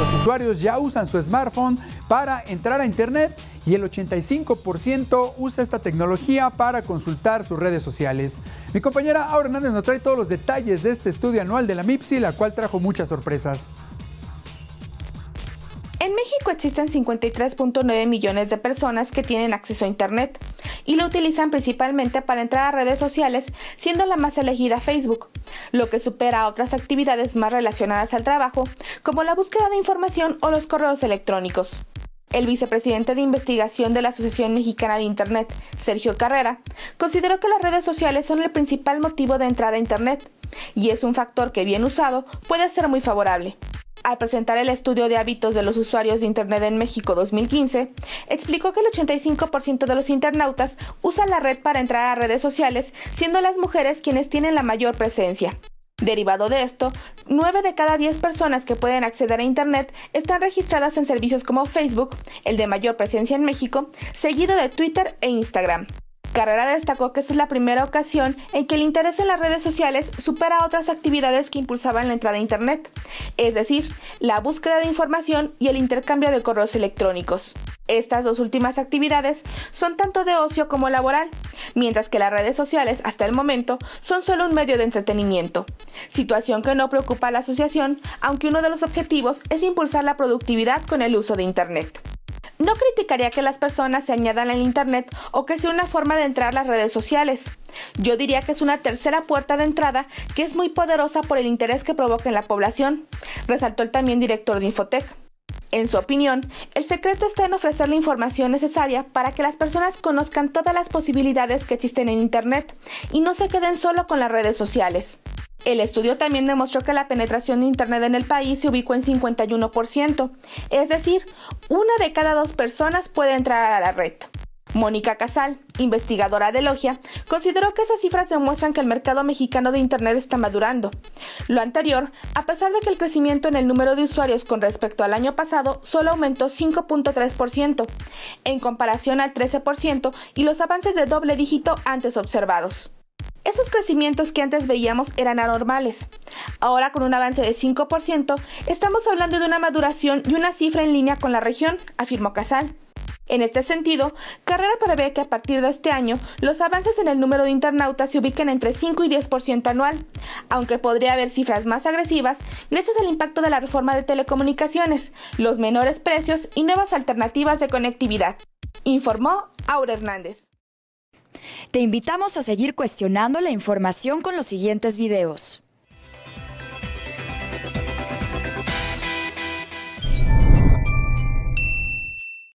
los usuarios ya usan su smartphone para entrar a Internet y el 85% usa esta tecnología para consultar sus redes sociales. Mi compañera Aura Hernández nos trae todos los detalles de este estudio anual de la MIPSI, la cual trajo muchas sorpresas. En México existen 53.9 millones de personas que tienen acceso a Internet y lo utilizan principalmente para entrar a redes sociales, siendo la más elegida Facebook, lo que supera a otras actividades más relacionadas al trabajo, como la búsqueda de información o los correos electrónicos. El vicepresidente de investigación de la Asociación Mexicana de Internet, Sergio Carrera, consideró que las redes sociales son el principal motivo de entrada a Internet y es un factor que, bien usado, puede ser muy favorable. Al presentar el estudio de hábitos de los usuarios de Internet en México 2015, explicó que el 85% de los internautas usan la red para entrar a redes sociales, siendo las mujeres quienes tienen la mayor presencia. Derivado de esto, 9 de cada 10 personas que pueden acceder a Internet están registradas en servicios como Facebook, el de mayor presencia en México, seguido de Twitter e Instagram. Carrera destacó que esta es la primera ocasión en que el interés en las redes sociales supera a otras actividades que impulsaban la entrada a Internet, es decir, la búsqueda de información y el intercambio de correos electrónicos. Estas dos últimas actividades son tanto de ocio como laboral, mientras que las redes sociales, hasta el momento, son solo un medio de entretenimiento, situación que no preocupa a la asociación, aunque uno de los objetivos es impulsar la productividad con el uso de Internet. No criticaría que las personas se añadan al Internet o que sea una forma de entrar a las redes sociales. Yo diría que es una tercera puerta de entrada que es muy poderosa por el interés que provoca en la población, resaltó el también director de Infotec. En su opinión, el secreto está en ofrecer la información necesaria para que las personas conozcan todas las posibilidades que existen en Internet y no se queden solo con las redes sociales. El estudio también demostró que la penetración de Internet en el país se ubicó en 51%, es decir, 1 de cada 2 personas puede entrar a la red. Mónica Casal, investigadora de Logia, consideró que esas cifras demuestran que el mercado mexicano de Internet está madurando. Lo anterior, a pesar de que el crecimiento en el número de usuarios con respecto al año pasado solo aumentó 5.3%, en comparación al 13% y los avances de doble dígito antes observados. Esos crecimientos que antes veíamos eran anormales. Ahora, con un avance de 5%, estamos hablando de una maduración y una cifra en línea con la región, afirmó Casal. En este sentido, Carrera prevé que a partir de este año, los avances en el número de internautas se ubiquen entre 5 y 10% anual, aunque podría haber cifras más agresivas gracias al impacto de la reforma de telecomunicaciones, los menores precios y nuevas alternativas de conectividad, informó Aura Hernández. Te invitamos a seguir cuestionando la información con los siguientes videos.